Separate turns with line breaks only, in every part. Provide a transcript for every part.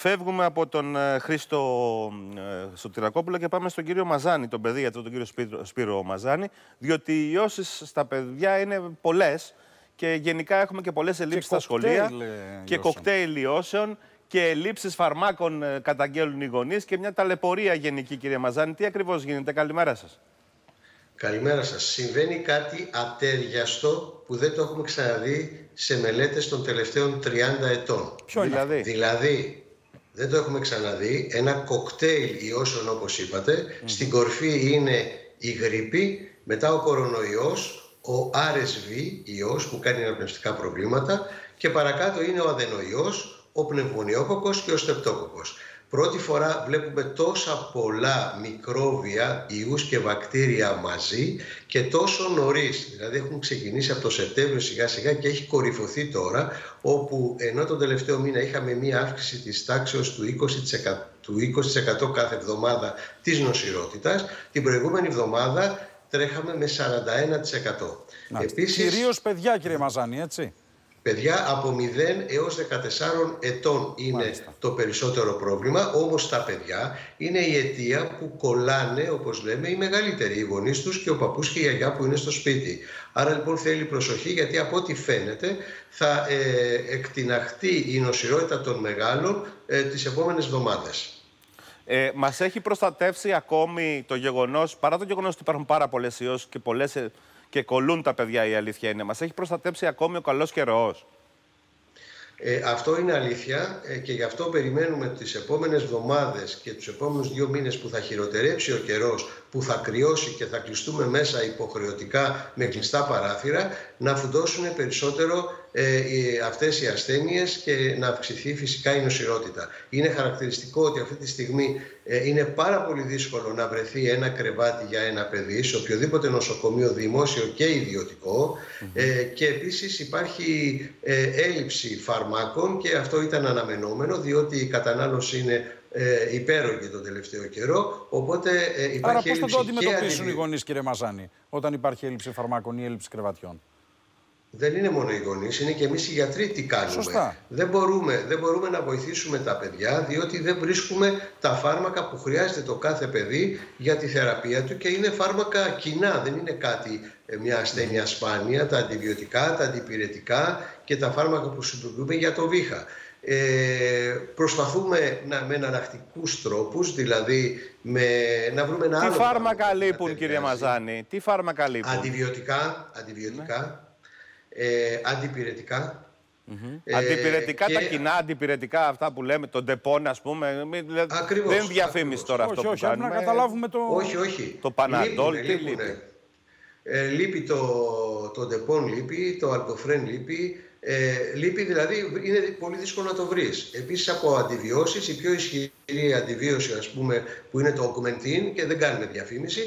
Φεύγουμε από τον Χρήστο Σωτηρακόπουλο και πάμε στον κύριο Μαζάνη, τον παιδίατρο, τον κύριο Σπύρο Μαζάνη, διότι οι ιώσεις στα παιδιά είναι πολλές και γενικά έχουμε και πολλές ελλείψεις στα σχολεία και κοκτέιλ ιώσεων και ελλείψεις φαρμάκων καταγγέλουν οι γονείς και μια ταλαιπωρία γενική, κύριε Μαζάνη. Τι ακριβώς γίνεται? Καλημέρα σας.
Καλημέρα σας. Συμβαίνει κάτι ατέριαστο που δεν το έχουμε ξαναδεί σε μελέτες των τελευταίων 30 ετών.
Ποιο
Δηλαδή, δεν το έχουμε ξαναδεί. Ένα κοκτέιλ ιώσεων, όπως είπατε. Στην κορφή είναι η γρίπη, μετά ο κορονοϊός, ο RSV ιός που κάνει αναπνευστικά προβλήματα και παρακάτω είναι ο αδενοϊός, ο πνευμονιόκοκκος και ο στρεπτόκοκκος. Πρώτη φορά βλέπουμε τόσα πολλά μικρόβια, ιούς και βακτήρια μαζί και τόσο νωρίς. Δηλαδή έχουν ξεκινήσει από το Σεπτέμβριο σιγά σιγά και έχει κορυφωθεί τώρα, όπου ενώ τον τελευταίο μήνα είχαμε μία αύξηση της τάξεως του 20% κάθε εβδομάδα της νοσηρότητας, την προηγούμενη εβδομάδα τρέχαμε με 41%.
Επίσης, κυρίως παιδιά, κύριε Μαζάνη, έτσι.
Παιδιά από 0 έως 14 ετών είναι το περισσότερο πρόβλημα, όμως τα παιδιά είναι η αιτία που κολλάνε, όπως λέμε, οι μεγαλύτεροι, οι γονείς τους και ο παππούς και η γιαγιά που είναι στο σπίτι. Άρα λοιπόν θέλει προσοχή, γιατί από ό,τι φαίνεται θα εκτιναχτεί η νοσηρότητα των μεγάλων τις επόμενες εβδομάδες.
Μας έχει προστατεύσει ακόμη το γεγονός, παρά το γεγονός ότι υπάρχουν πάρα πολλές ιώσεις και κολλούν τα παιδιά, η αλήθεια είναι, μας έχει προστατέψει ακόμη ο καλός καιρός?
Αυτό είναι αλήθεια και γι' αυτό περιμένουμε τις επόμενες εβδομάδες και τους επόμενους 2 μήνες που θα χειροτερέψει ο καιρός, που θα κρυώσει και θα κλειστούμε μέσα υποχρεωτικά με κλειστά παράθυρα, να φουντώσουν περισσότερο αυτές οι ασθένειες και να αυξηθεί φυσικά η νοσηρότητα. Είναι χαρακτηριστικό ότι αυτή τη στιγμή είναι πάρα πολύ δύσκολο να βρεθεί ένα κρεβάτι για ένα παιδί σε οποιοδήποτε νοσοκομείο, δημόσιο και ιδιωτικό, και επίσης υπάρχει έλλειψη φαρμάκων και αυτό ήταν αναμενόμενο, διότι η κατανάλωση είναι υπέρογγη τον τελευταίο καιρό, οπότε υπάρχει έλλειψη.
Άρα πώς θα το αντιμετωπίσουν οι γονείς, κύριε Μαζάνη, όταν υπάρχει έλλειψη φαρμάκων ή έλλειψη κρεβατιών?
Δεν είναι μόνο οι γονείς, είναι και εμείς οι γιατροί τι κάνουμε.
Σωστά.
Δεν μπορούμε να βοηθήσουμε τα παιδιά, διότι δεν βρίσκουμε τα φάρμακα που χρειάζεται το κάθε παιδί για τη θεραπεία του και είναι φάρμακα κοινά, δεν είναι κάτι, μια ασθένεια σπάνια, τα αντιβιωτικά, τα αντιπυρετικά και τα φάρμακα που συντηρούμε για το βήχα. Προσπαθούμε με εναλλακτικούς τρόπους, δηλαδή να βρούμε ένα άλλο.
Τι φάρμακα λείπουν, κύριε Μαζάνη? Τι φάρμακα λείπουν?
Αντιβιωτικά, αντιπυρετικά.
Αντιπυρετικά, τα κοινά αντιπυρετικά, αυτά που λέμε, τον ντεπών, ας πούμε.
Ακριβώς,
δεν διαφήμιση τώρα αυτό που κάνουμε.
Να καταλάβουμε το...
Όχι.
Το Παναντόλ, τι λείπει?
Λείπει το ντεπών, λείπει το αλτοφρέν, λείπει, δηλαδή είναι πολύ δύσκολο να το βρεις. Επίσης από αντιβιώσεις, η πιο ισχυρή αντιβίωση, ας πούμε, που είναι το Augmentin, και δεν κάνουμε διαφήμιση,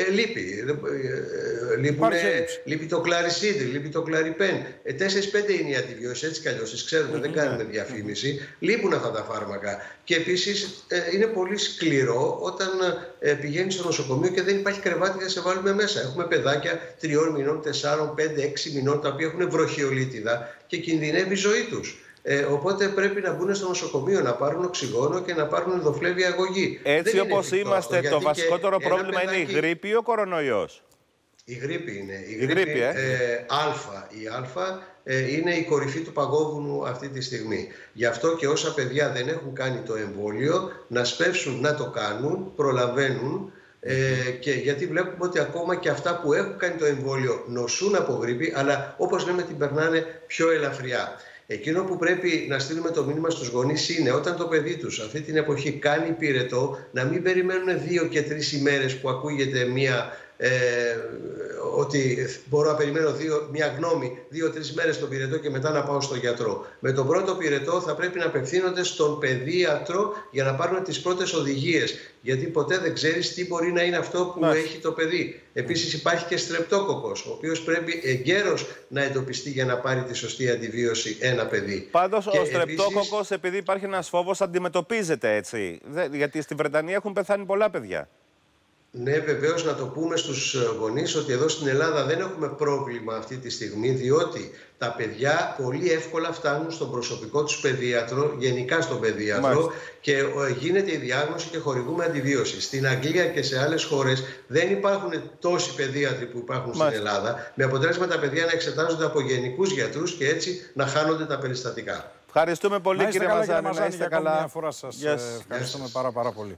λείπει το Clarisid, λείπει το Claripen. 4-5 είναι οι αντιβιώσεις, έτσι κι αλλιώς τις ξέρουμε, δεν κάνουμε διαφήμιση. Λείπουν αυτά τα φάρμακα. Και επίσης είναι πολύ σκληρό όταν πηγαίνεις στο νοσοκομείο και δεν υπάρχει κρεβάτι να σε βάλουμε μέσα. Έχουμε παιδάκια 3 μηνών, 4, 5, 6 μηνών, τα οποία έχουν βροχιολίτιδα και κινδυνεύει η ζωή τους. Οπότε πρέπει να μπουν στο νοσοκομείο, να πάρουν οξυγόνο και να πάρουν ενδοφλέβια αγωγή.
Έτσι όπως είμαστε, το βασικότερο πρόβλημα είναι η γρίπη ή ο κορονοϊός?
Η γρίπη είναι.
Η γρίπη,
Η Α είναι η κορυφή του παγόβουνου αυτή τη στιγμή. Γι' αυτό και όσα παιδιά δεν έχουν κάνει το εμβόλιο, να σπεύσουν να το κάνουν, προλαβαίνουν. Και γιατί βλέπουμε ότι ακόμα και αυτά που έχουν κάνει το εμβόλιο νοσούν από γρίπη, αλλά όπως λέμε την περνάνε πιο ελαφριά. Εκείνο που πρέπει να στείλουμε το μήνυμα στους γονείς είναι όταν το παιδί τους αυτή την εποχή κάνει πυρετό, να μην περιμένουν 2 και 3 ημέρες που ακούγεται ότι μπορώ να περιμένω μια γνώμη 2-3 μέρες τον πυρετό και μετά να πάω στον γιατρό. Με τον πρώτο πυρετό θα πρέπει να απευθύνονται στον παιδίατρο για να πάρουν τις πρώτες οδηγίες. Γιατί ποτέ δεν ξέρεις τι μπορεί να είναι αυτό που έχει το παιδί. Επίσης υπάρχει και στρεπτόκοκκος, ο οποίος πρέπει εγκαίρως να εντοπιστεί για να πάρει τη σωστή αντιβίωση ένα παιδί.
Πάντως ο στρεπτόκοκκος, επειδή υπάρχει ένας φόβος, αντιμετωπίζεται έτσι. Γιατί στη Βρετανία έχουν πεθάνει πολλά παιδιά.
Ναι, βεβαίως να το πούμε στους γονείς ότι εδώ στην Ελλάδα δεν έχουμε πρόβλημα αυτή τη στιγμή, διότι τα παιδιά πολύ εύκολα φτάνουν στον προσωπικό τους παιδίατρο, γενικά στον παιδίατρο,
Μάλιστα.
και γίνεται η διάγνωση και χορηγούμε αντιβίωση. Στην Αγγλία και σε άλλες χώρες δεν υπάρχουν τόσοι παιδίατροι που υπάρχουν στην Ελλάδα, με αποτέλεσμα τα παιδιά να εξετάζονται από γενικούς γιατρούς και έτσι να χάνονται τα περιστατικά.
Ευχαριστούμε πολύ, κύριε Μαζάνη.
Να είστε καλά. Ευχαριστούμε πάρα πολύ.